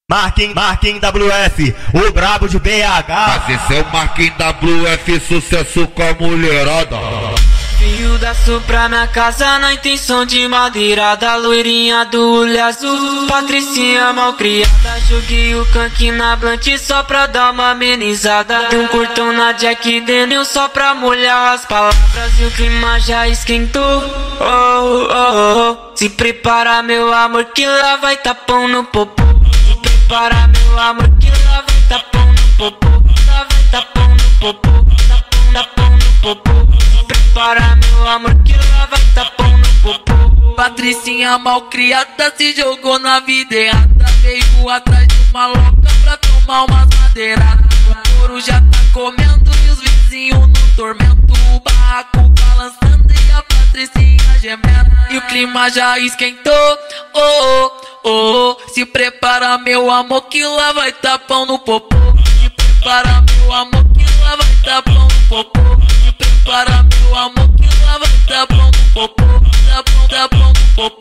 Marquinhos WF, o brabo de BH. Mas esse é o Marquinhos WF, sucesso com a mulherada. Fio da Supra na casa na intenção de madeirada. Loirinha do olho azul, Patricinha mal criada. Joguei o canque na blunt só pra dar uma amenizada. Dei um curtão na Jack Daniels só pra molhar as palavras. E o clima já esquentou, oh, oh, oh. Se prepara meu amor que lá vai tapão no popô. Se prepara meu amor que lá vai tapão no popô. Lá vai tapão no popô, tapão no popô. Para meu amor que lá vai tapão no popô. Patricinha mal criada se jogou na vida errada. Veio atrás de uma louca pra tomar umas madeiradas. O couro já tá comendo e os vizinhos no tormento. O barraco balançando e a Patricinha gemendo. E o clima já esquentou, oh, oh, oh, oh. Se prepara meu amor que lá vai tapão no popô. Se prepara meu amor que lá vai tapão no popô. Se prepara meu amor que lá vai tapão no popô. Tapão no popô,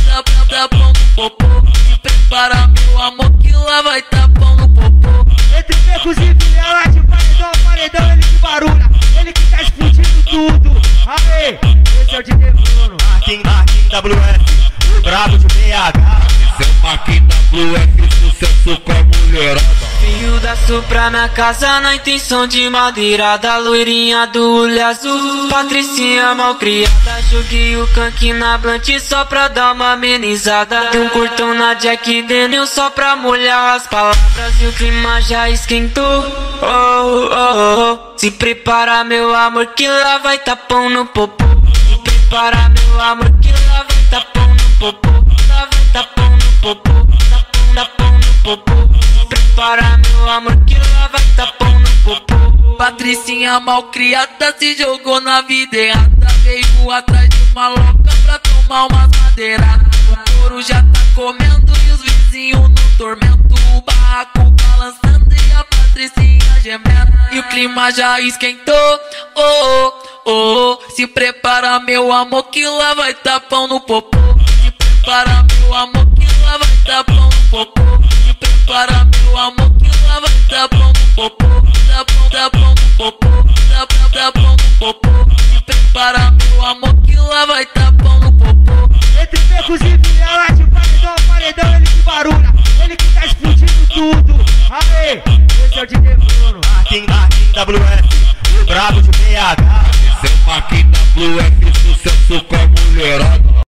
tapão no popô. Se prepara meu amor que lá vai tapão no popô. Entre becos e vielas de paredão, ele que barulha, ele que tá explodindo tudo. Aê, esse é o DJ Bruno. Marquinhos WF, o brabo de BH. Esse é o Marquinhos WF, sucesso com a mulherada. Fio da Supra na casa na intenção de madeirada. Loirinha do olho azul, Patricinha mal criada. Joguei o canque na blunt só pra dar uma amenizada. Dei um curtão na Jack Daniels só pra molhar as palavras. E o clima já esquentou, oh, oh, oh. Se prepara meu amor que lá vai tapão no popô. Se prepara meu amor que lá vai tapão no popô. Lá vai tapão no popô, tapão no popô. Para meu amor que lá vai tapão no popô. Patricinha mal criada se jogou na vida errada. Veio atrás de uma louca pra tomar umas madeiradas. O couro já tá comendo e os vizinhos no tormento. O barraco balançando e a Patricinha gemendo. E o clima já esquentou, oh, oh, oh, oh. Se prepara meu amor que lá vai tapão no popô. Se prepara meu amor que lá vai tapão no popô. Se prepara meu amor que lá vai tapão no popô. Tapão no popô, tapão no popô. Se prepara meu amor que lá vai tapão no popô. Entre becos e vielas de paredão, ele que barulha, ele que tá explodindo tudo. Aê, esse é o DJ Bruno. Marquinhos WF, o brabo de BH. Esse é o Marquinhos WF, sucesso com a mulherada.